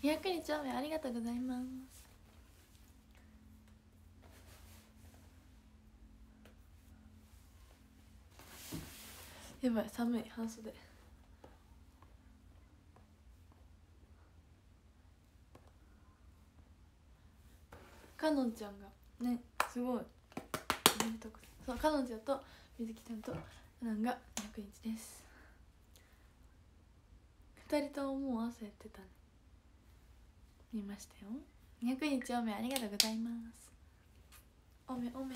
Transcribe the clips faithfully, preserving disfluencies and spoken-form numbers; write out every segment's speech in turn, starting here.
ひゃくにちおめありがとうございます。やばい寒い半袖。かのんちゃんがねすごいそうかのんちゃんとみずきちゃんとなんがにひゃくにちです。ふたりとももう朝やってたね。見ましたよ。にひゃくにちおめありがとうございます。おめおめ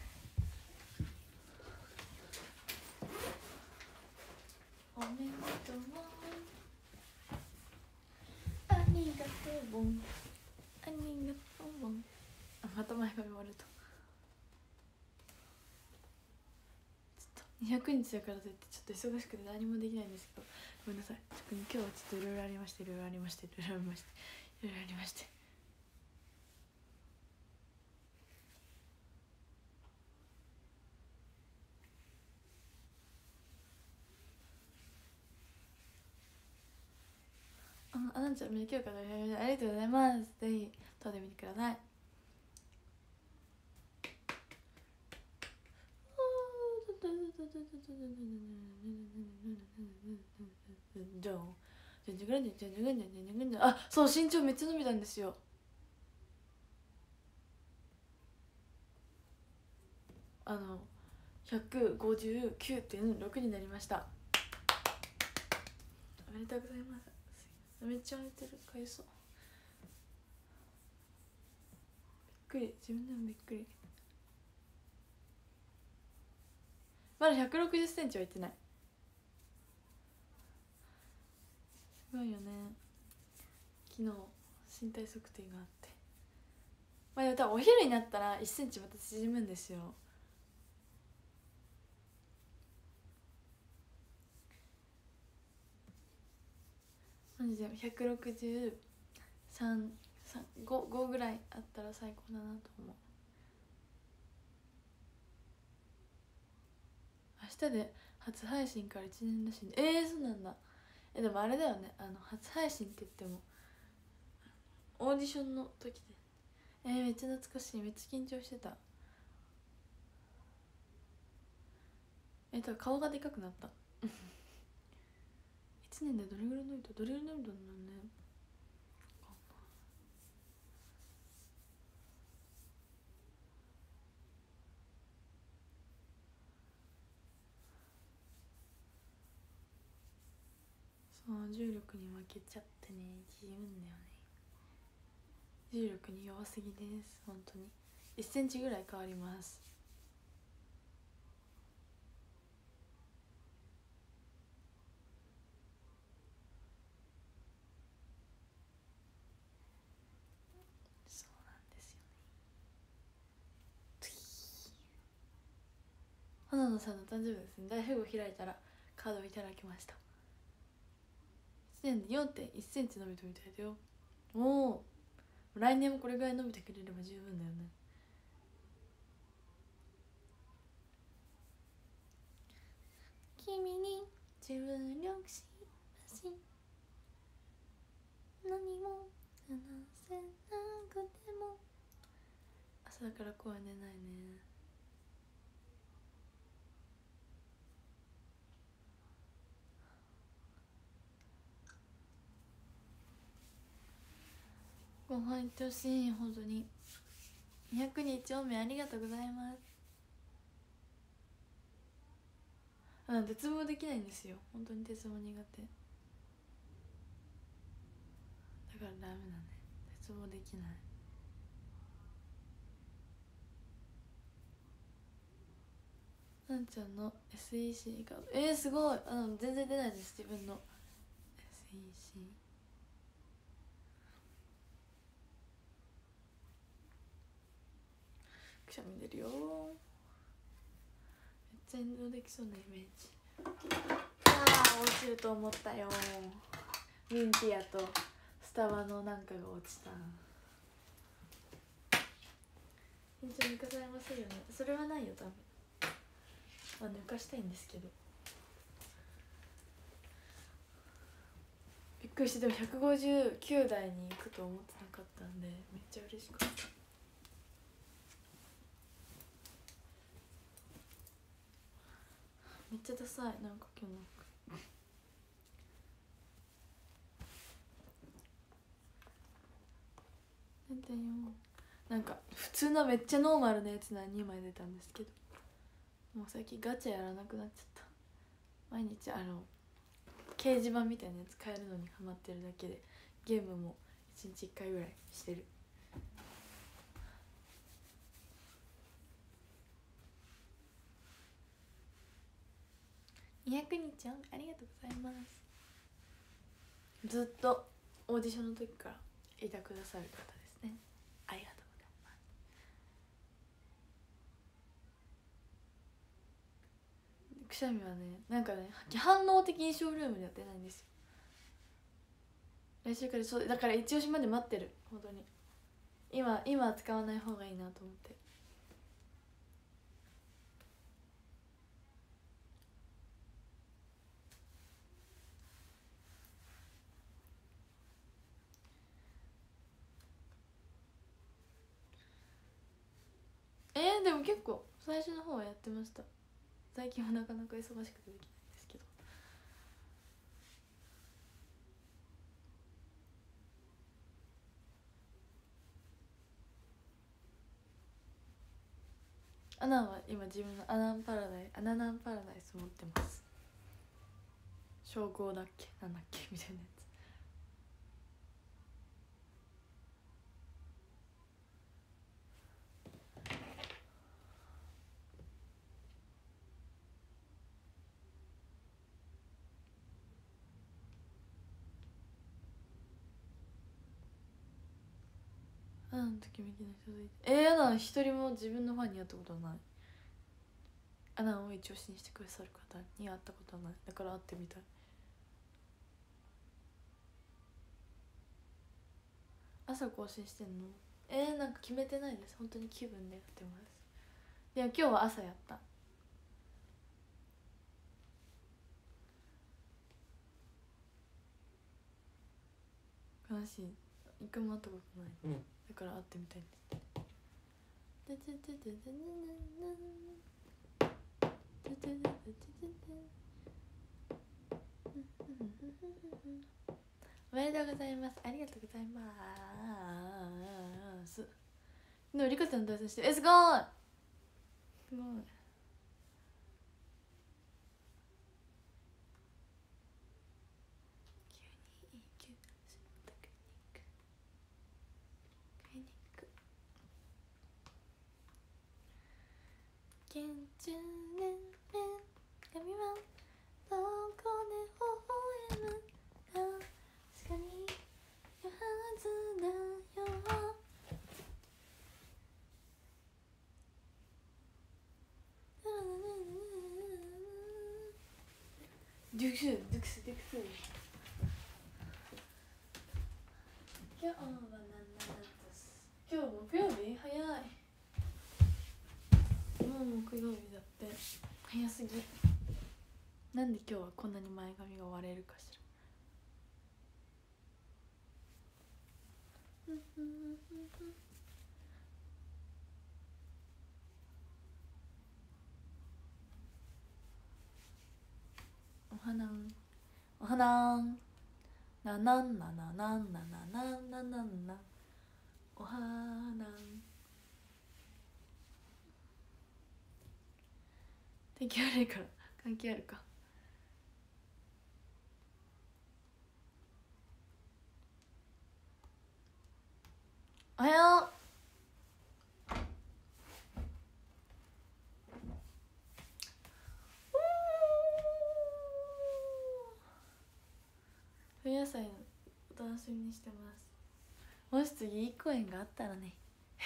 おめでとうありがとうありがとう。あまた前髪割れた。ちょっとにひゃくにちだからといってちょっと忙しくて何もできないんですけどごめんなさい。特に今日はちょっといろいろありましていろいろありましていろいろありましていろいろありましてああなんちゃん今日からありがとうございます。ぜひ撮ってみてください。じゃああそう身長めっちゃ伸びたんですよ。あのひゃくごじゅうきゅうてんろくになりました。おめでとうございます。めっちゃ似てる。かゆそう。びっくり、自分でもびっくり。まだひゃくろくじゅっセンチはいってない。すごいよね。昨日身体測定があって、まあでも多分お昼になったらいっセンチまた縮むんですよ。マジでひゃくろくじゅうさん、ご、ごぐらいあったら最高だなと思う。明日で初配信からいちねんらしいんで。えー、そうなんだ。えでもあれだよね、あの初配信って言ってもオーディションの時で。えー、めっちゃ懐かしい。めっちゃ緊張してた。えっと顔がでかくなったいちねんでどれぐらい伸びたどれぐらい伸びたんだろうね。そう重力に負けちゃってね縮むんだよね。重力に弱すぎです。本当にいっセンチぐらい変わります。そうなんですよね。花野さんの誕生日ですね。大富豪開いたらカードをいただきました。いちねんで よんてんいちセンチ伸びたみたいだよ。おお来年もこれぐらい伸びてくれれば十分だよね。君に注力します何も話せなくても朝だから声寝ないね。ご飯行ってほしい。本当ににひゃくにちおめありがとうございます。あ鉄棒できないんですよ。本当に鉄棒苦手だからダメだね。鉄棒できない。なんちゃんの エスイーシー カードえー、すごい。あの全然出ないです自分の エスイーシー。くしゃみ出るよ。めっちゃ運動できそうなイメージ。ああ落ちると思ったよ。ミンティアとスタバのなんかが落ちた。緊張抜かされますよね。それはないよ多分。まあ抜かしたいんですけど。びっくくりしてでもひゃくごじゅうきゅうだいに行くと思ってなかったんでめっちゃ嬉しかった。めっちゃダサいなんか今日の服なんか普通のめっちゃノーマルなやつなにまい出たんですけど、もう最近ガチャやらなくなっちゃった。毎日あの掲示板みたいなやつ変えるのにハマってるだけでゲームもいちにちいっかいぐらいしてる。にひゃくにちゃんありがとうございます。ずっとオーディションの時からいたくださる方ですね。ありがとうございます。くしゃみはねなんかね反応的にショールームでやってないんですよ。来週からそうだから一押しまで待ってる。本当に今今は使わない方がいいなと思って。えー、でも結構最初の方はやってました。最近はなかなか忙しくてできないんですけど。アナンは今自分のアナンパラダイスアナナンパラダイス持ってます。称号だっけなんだっけみたいなやつ。アナのときめきの人でえー、アナ一人も自分のファンに会ったことはない。アナを一押しにしてくださる方に会ったことはない。だから会ってみたい。朝更新してんの？えー、なんか決めてないです。本当に気分でやってます。でも今日は朝やった。悲しい。一回も会ったことない、うん、だから会ってみたいんです。おめでとうございます。ありがとうございます。昨日リカちゃんと対戦してえすごいすごい。現中年々髪はどこで微笑む確かに言うはずだよ。デュクスデュクスデュクス今日は何なんです今日木曜日早い。もう木曜日だって早すぎ。なんで今日はこんなに前髪が割れるかしら。お花んお花んななんなななんなななんななんなお花ん天気悪いから関係あるか。おはよう。冬野菜のお楽しみにしてます。もし次いい公演があったらね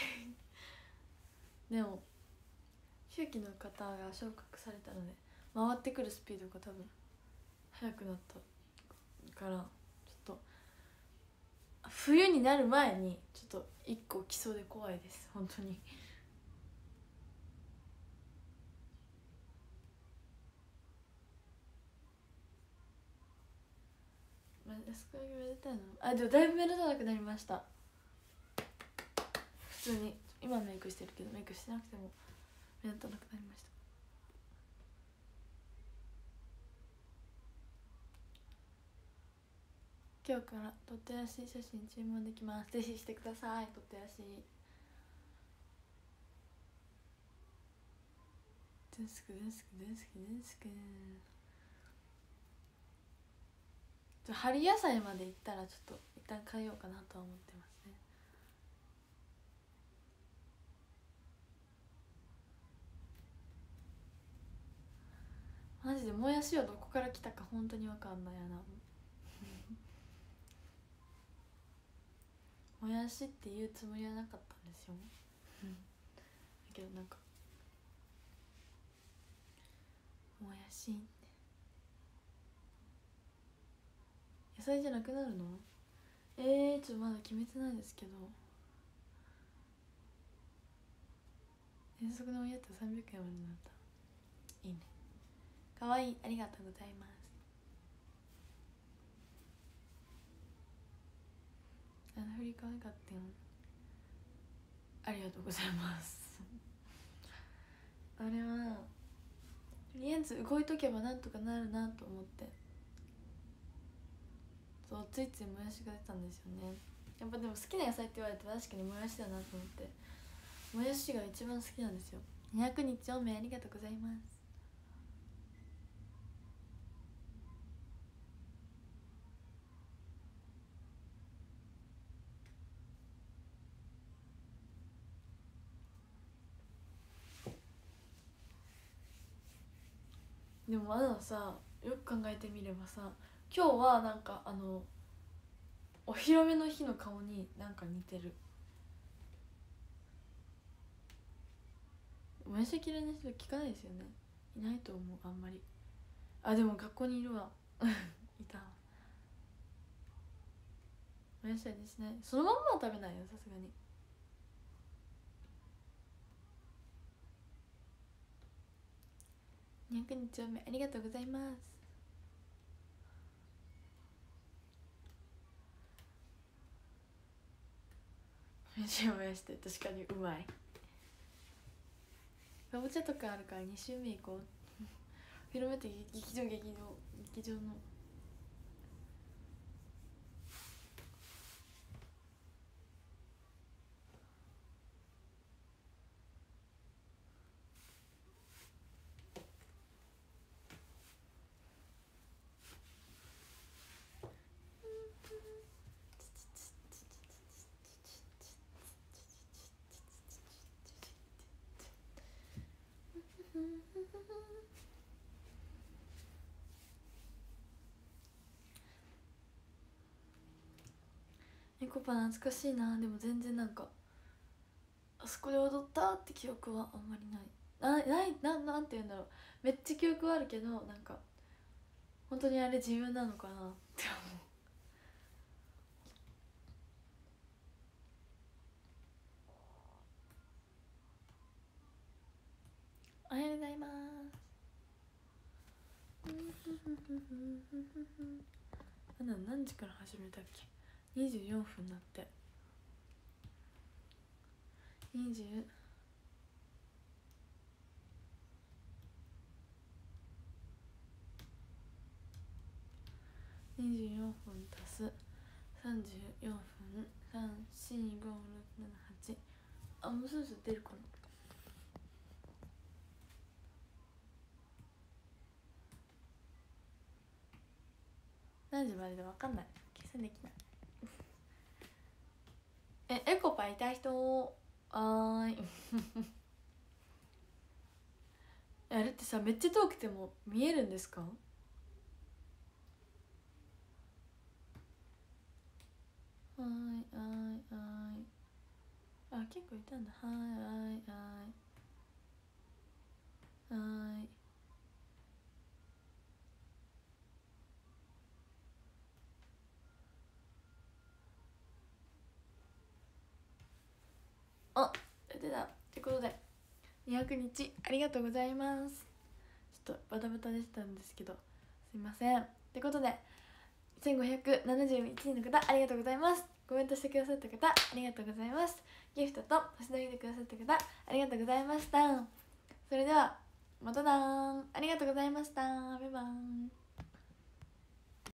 でも周期の方が昇格されたので回ってくるスピードが多分速くなったからちょっと冬になる前にちょっと一個来そうで怖いです本当に。マすこ焼きめでたいの。あ、でもだいぶ目立たなくなりました。普通に今メイクしてるけどメイクしてなくても目立たなくなりました。今日から撮ってらしい写真注文できます。ぜひしてください。撮ってらしいデスクデスクデスクデスク。春野菜まで行ったらちょっと一旦変えようかなとは思ってますね。マジでもやしはどこから来たか本当に分かんないやなもやしって言うつもりはなかったんですよだけどなんかもやし野菜じゃなくなるの？えー、ちょっとまだ決めてないですけど、遠足のおやつさんびゃくえんまでになった。いいね、かわいい、ありがとうございます。あの振りかわいかったよ、ありがとうございますあれはとりあえず動いとけばなんとかなるなと思って、そうついついもやしが出たんですよね。やっぱでも好きな野菜って言われて確かにもやしだなと思って、もやしが一番好きなんですよ。にひゃくにちおめありがとうございます。でもあのさ、よく考えてみればさ、今日はなんかあのお披露目の日の顔になんか似てる。もやし嫌いな人聞かないですよね。いないと思う、あんまり。あ、でも学校にいるわいたわ。もやし味しない。そのまんまは食べないよ、さすがに。にひゃくにちおめありがとうございます。もやしもやして確かにうまい。かぼちゃとかあるからに週目行こう広めて劇場劇場劇場のエコパ懐かしいな。でも全然なんかあそこで踊ったって記憶はあんまりない。なないななんて言うんだろう、めっちゃ記憶はあるけど、なんか本当にあれ自分なのかなって思う。おはようございますあな何時から始めたっけ。にじゅうよんぷんだって。にじゅうにじゅうよんぷん足すさんじゅうよんぷん、さん、よん、ご、ろく、なな、はち。あ、もうそろそろ出るかな。何時までで分かんない、計算できないえ、エコパいた人あーいあれってさ、めっちゃ遠くても見えるんですか？はーい、はーい、はーい。あ、結構いたんだ。はーい、はーい、はーい。はーい。あ、出た。ってことでにひゃくにちありがとうございます。ちょっとバタバタでしたんですけどすいません。ってことでせんごひゃくななじゅういちにんの方ありがとうございます。コメントしてくださった方ありがとうございます。ギフトと星投げてくださった方ありがとうございました。それではまたなー。ありがとうございました。バイバーイ。